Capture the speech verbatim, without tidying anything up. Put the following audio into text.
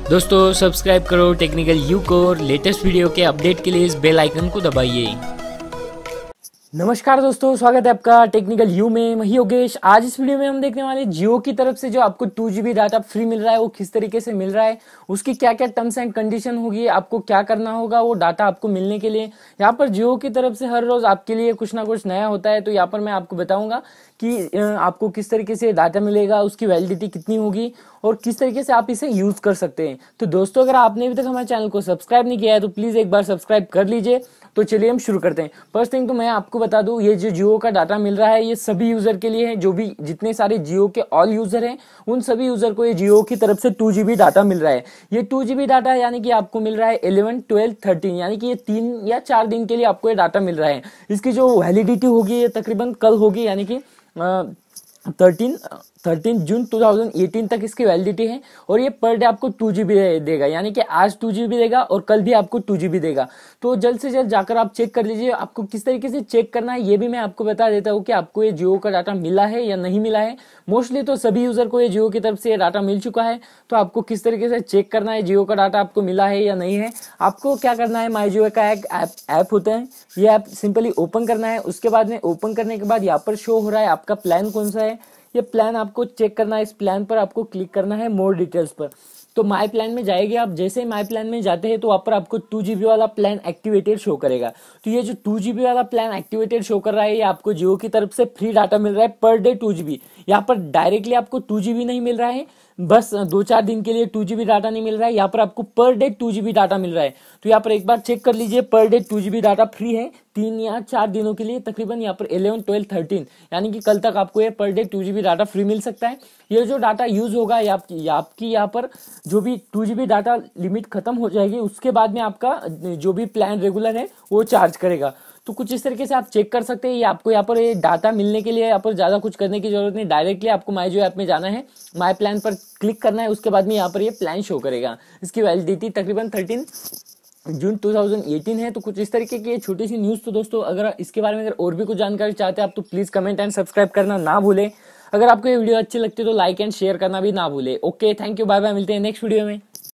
दोस्तों सब्सक्राइब करो technical you को और लेटेस्ट वीडियो के अपडेट के लिए इस बेल आइकन को दबाइए। नमस्कार दोस्तों, स्वागत है आपका टेक्निकल यू में। मैं योगेश। आज इस वीडियो में हम देखने वाले जियो की तरफ से जो आपको टू जीबी डाटा फ्री मिल रहा है वो किस तरीके से मिल रहा है, उसकी क्या क्या टर्म्स एंड कंडीशन होगी, आपको क्या करना होगा वो डाटा आपको मिलने के लिए। यहाँ पर जियो की तरफ से हर रोज आपके लिए कुछ ना कुछ नया होता है, तो यहाँ पर मैं आपको बताऊंगा कि आपको किस तरीके से डाटा मिलेगा, उसकी वैलिडिटी कितनी होगी और किस तरीके से आप इसे यूज कर सकते हैं। तो दोस्तों, अगर आपने अभी तक हमारे चैनल को सब्सक्राइब नहीं किया है तो प्लीज एक बार सब्सक्राइब कर लीजिए। तो चलिए हम शुरू करते हैं। फर्स्ट थिंग तो मैं आपको बता दूं, ये जो जियो का डाटा मिल रहा है ये सभी यूजर के लिए है। जो भी जितने सारे जियो के ऑल यूजर हैं उन सभी यूजर को ये जियो की तरफ से टू जीबी डाटा मिल रहा है। ये टू जीबी डाटा यानी कि आपको मिल रहा है इलेवन ट्वेल्व थर्टीन, यानी कि ये तीन या चार दिन के लिए आपको ये डाटा मिल रहा है। इसकी जो वैलिडिटी होगी ये तकरीबन कल होगी, यानी कि thirteen thirteen June two thousand eighteen तक इसकी वैलिडिटी है। और ये पर डे आपको टू जीबी देगा, यानी कि आज टू जीबी देगा और कल भी आपको टू जीबी देगा। तो जल्द से जल्द जाकर आप चेक कर लीजिए। आपको किस तरीके से चेक करना है ये भी मैं आपको बता देता हूँ कि आपको ये जियो का डाटा मिला है या नहीं मिला है। मोस्टली तो सभी यूजर को ये जियो की तरफ से ये डाटा मिल चुका है। तो आपको किस तरीके से चेक करना है जियो का डाटा आपको मिला है या नहीं है, आपको क्या करना है, माई जियो का एक ऐप होता है, ये ऐप सिंपली ओपन करना है। उसके बाद में ओपन करने के बाद यहाँ पर शो हो रहा है आपका प्लान कौन सा है, ये प्लान आपको चेक करना है। इस प्लान पर आपको क्लिक करना है मोर डिटेल्स पर। तो माई प्लान में जाएंगे आप। जैसे ही माई प्लान में जाते हैं तो वहाँ पर आपको टू जीबी वाला प्लान एक्टिवेटेड शो करेगा। तो ये जो टू जीबी वाला प्लान एक्टिवेटेड शो कर रहा है ये आपको जियो की तरफ से फ्री डाटा मिल रहा है पर डे टू जीबी। यहाँ पर डायरेक्टली आपको टू जीबी नहीं मिल रहा है, बस दो चार दिन के लिए टू जीबी डाटा नहीं मिल रहा है, यहाँ पर आपको per day two GB data मिल रहा है। तो यहाँ पर एक बार चेक कर लीजिए, per day two GB data free है तीन या चार दिनों के लिए, तकरीबन यहाँ पर इलेवन ट्वेल्व थर्टीन, यानी कि कल तक आपको ये per day two GB data free मिल सकता है। ये जो डाटा यूज होगा ये आपकी आपकी यहाँ पर जो भी टू जीबी डाटा लिमिट खत्म हो जाएगी उसके बाद में आपका जो भी प्लान रेगुलर है वो चार्ज करेगा। तो कुछ इस तरीके से आप चेक कर सकते हैं। ये आपको यहाँ पर ये डाटा मिलने के लिए यहाँ पर ज्यादा कुछ करने की जरूरत नहीं, डायरेक्टली आपको माई जियो ऐप में जाना है, माई प्लान पर क्लिक करना है, उसके बाद में यहाँ पर ये प्लान शो करेगा। इसकी वैलिडिटी तकरीबन thirteen June two thousand eighteen है। तो कुछ इस तरीके की छोटी सी न्यूज़। तो दोस्तों, अगर इसके बारे में अगर और भी कुछ जानकारी चाहते हैं आप तो प्लीज कमेंट एंड सब्सक्राइब करना ना भूले। अगर आपको ये वीडियो अच्छी लगती है तो लाइक एंड शेयर करना भी ना भूले। Okay, thank you, bye bye, मिलते हैं नेक्स्ट वीडियो में।